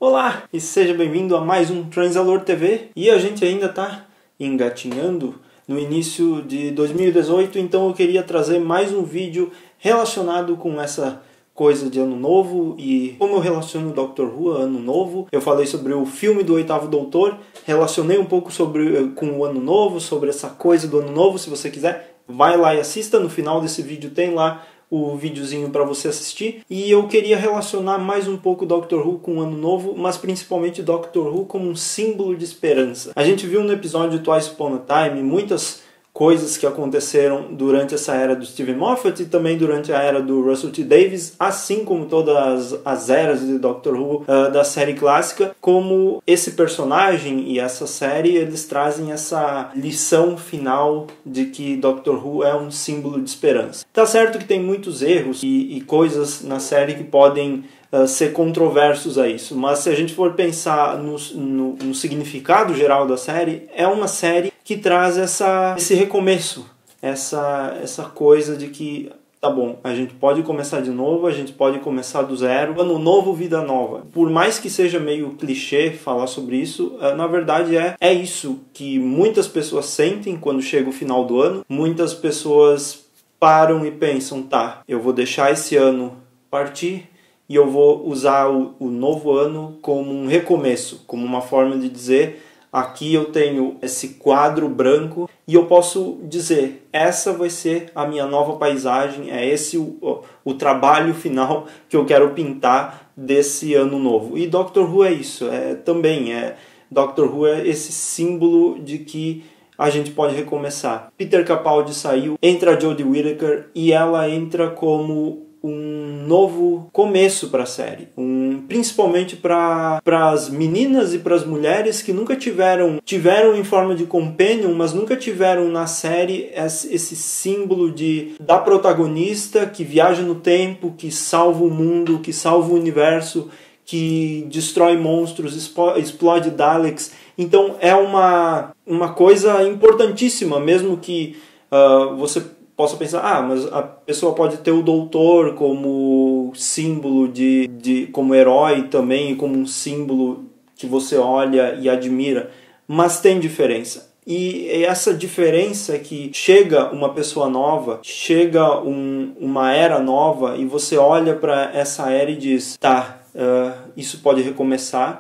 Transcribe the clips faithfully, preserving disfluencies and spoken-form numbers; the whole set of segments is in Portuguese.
Olá e seja bem-vindo a mais um Transalor T V. E a gente ainda está engatinhando no início de dois mil e dezoito, então eu queria trazer mais um vídeo relacionado com essa coisa de Ano Novo e como eu relaciono o Doctor Who a Ano Novo. Eu falei sobre o filme do Oitavo Doutor, relacionei um pouco sobre, com o Ano Novo, sobre essa coisa do Ano Novo. Se você quiser, vai lá e assista. No final desse vídeo tem lá o videozinho para você assistir. E eu queria relacionar mais um pouco Doctor Who com o Ano Novo, mas principalmente Doctor Who como um símbolo de esperança. A gente viu no episódio Twice Upon a Time muitas coisas que aconteceram durante essa era do Steven Moffat e também durante a era do Russell T Davies, assim como todas as eras de Doctor Who uh, da série clássica, como esse personagem e essa série, eles trazem essa lição final de que Doctor Who é um símbolo de esperança. Tá certo que tem muitos erros e, e coisas na série que podem Uh, ser controversos a isso, mas se a gente for pensar no, no, no significado geral da série, é uma série que traz essa, esse recomeço, essa, essa coisa de que, tá bom, a gente pode começar de novo, a gente pode começar do zero, ano novo, vida nova. Por mais que seja meio clichê falar sobre isso, uh, na verdade é, é isso que muitas pessoas sentem quando chega o final do ano. Muitas pessoas param e pensam, tá, eu vou deixar esse ano partir e eu vou usar o, o novo ano como um recomeço, como uma forma de dizer, aqui eu tenho esse quadro branco e eu posso dizer, essa vai ser a minha nova paisagem, é esse o, o, o trabalho final que eu quero pintar desse ano novo. E Doctor Who é isso, é, também é, Doctor Who é esse símbolo de que a gente pode recomeçar. Peter Capaldi saiu, entra a Jodie Whittaker e ela entra como um novo começo para a série, um, principalmente para as meninas e para as mulheres que nunca tiveram, tiveram em forma de companion, mas nunca tiveram na série esse, esse símbolo de, da protagonista que viaja no tempo, que salva o mundo, que salva o universo, que destrói monstros, explode Daleks. Então é uma, uma coisa importantíssima, mesmo que uh, você posso pensar, ah, mas a pessoa pode ter o doutor como símbolo de, de como herói também, como um símbolo que você olha e admira, mas tem diferença. E essa diferença é que chega uma pessoa nova, chega um, uma era nova e você olha para essa era e diz, tá, uh, isso pode recomeçar.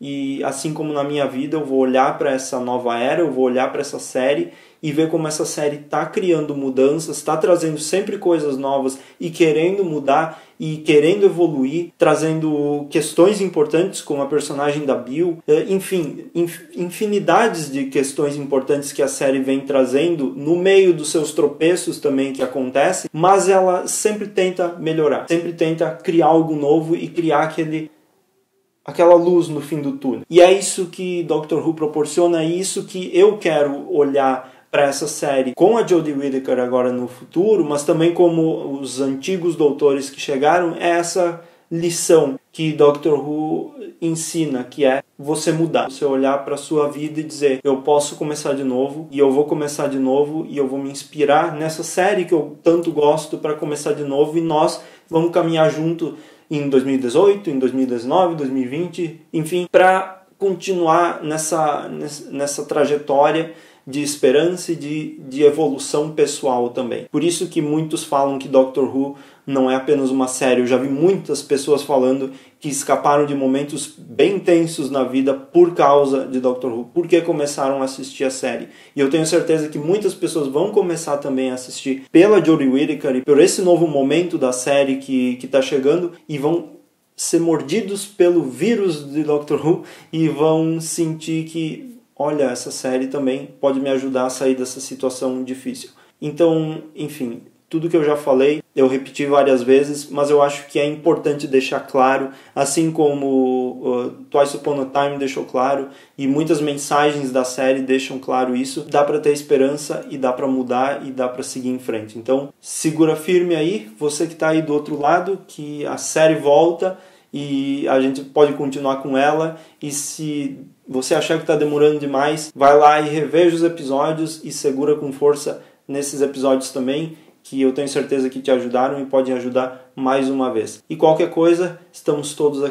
E assim como na minha vida eu vou olhar para essa nova era, eu vou olhar para essa série e ver como essa série está criando mudanças, está trazendo sempre coisas novas e querendo mudar e querendo evoluir, trazendo questões importantes como a personagem da Bill, enfim, infinidades de questões importantes que a série vem trazendo no meio dos seus tropeços também que acontecem, mas ela sempre tenta melhorar, sempre tenta criar algo novo e criar aquele aquela luz no fim do túnel. E é isso que Doctor Who proporciona, é isso que eu quero olhar para essa série com a Jodie Whittaker agora no futuro, mas também como os antigos doutores que chegaram, é essa lição que Doctor Who ensina, que é você mudar, você olhar para a sua vida e dizer, eu posso começar de novo, e eu vou começar de novo, e eu vou me inspirar nessa série que eu tanto gosto para começar de novo, e nós vamos caminhar junto em dois mil e dezoito, em dois mil e dezenove, dois mil e vinte, enfim, para continuar nessa, nessa trajetória de esperança e de, de evolução pessoal também. Por isso que muitos falam que Doctor Who não é apenas uma série. Eu já vi muitas pessoas falando que escaparam de momentos bem tensos na vida por causa de Doctor Who, porque começaram a assistir a série. E eu tenho certeza que muitas pessoas vão começar também a assistir pela Jodie Whittaker e por esse novo momento da série que que está chegando e vão ser mordidos pelo vírus de Doctor Who e vão sentir que, olha, essa série também pode me ajudar a sair dessa situação difícil. Então, enfim, tudo que eu já falei, eu repeti várias vezes, mas eu acho que é importante deixar claro, assim como uh, Twice Upon a Time deixou claro, e muitas mensagens da série deixam claro isso, dá para ter esperança e dá para mudar e dá para seguir em frente. Então, segura firme aí, você que está aí do outro lado, que a série volta e a gente pode continuar com ela, e se você achar que está demorando demais, vai lá e reveja os episódios e segura com força nesses episódios também, que eu tenho certeza que te ajudaram e podem ajudar mais uma vez. E qualquer coisa, estamos todos aqui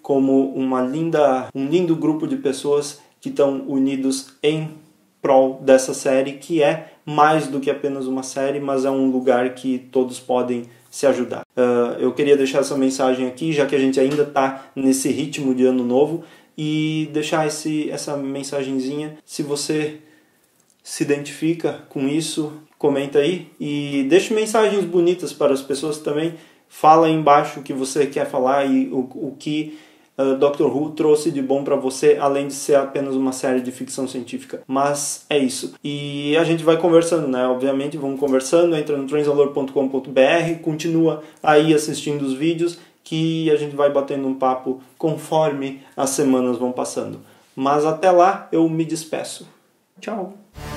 como uma linda, um lindo grupo de pessoas que estão unidos em prol dessa série, que é mais do que apenas uma série, mas é um lugar que todos podem se ajudar. Uh, eu queria deixar essa mensagem aqui, já que a gente ainda está nesse ritmo de ano novo, e deixar esse, essa mensagenzinha. Se você se identifica com isso, comenta aí e deixe mensagens bonitas para as pessoas também. Fala aí embaixo o que você quer falar e o, o que uh, Doctor Who trouxe de bom para você, além de ser apenas uma série de ficção científica. Mas é isso. E a gente vai conversando, né? Obviamente, vamos conversando. Entra no transalor ponto com ponto b r, continua aí assistindo os vídeos, que a gente vai batendo um papo conforme as semanas vão passando. Mas até lá, eu me despeço. Tchau!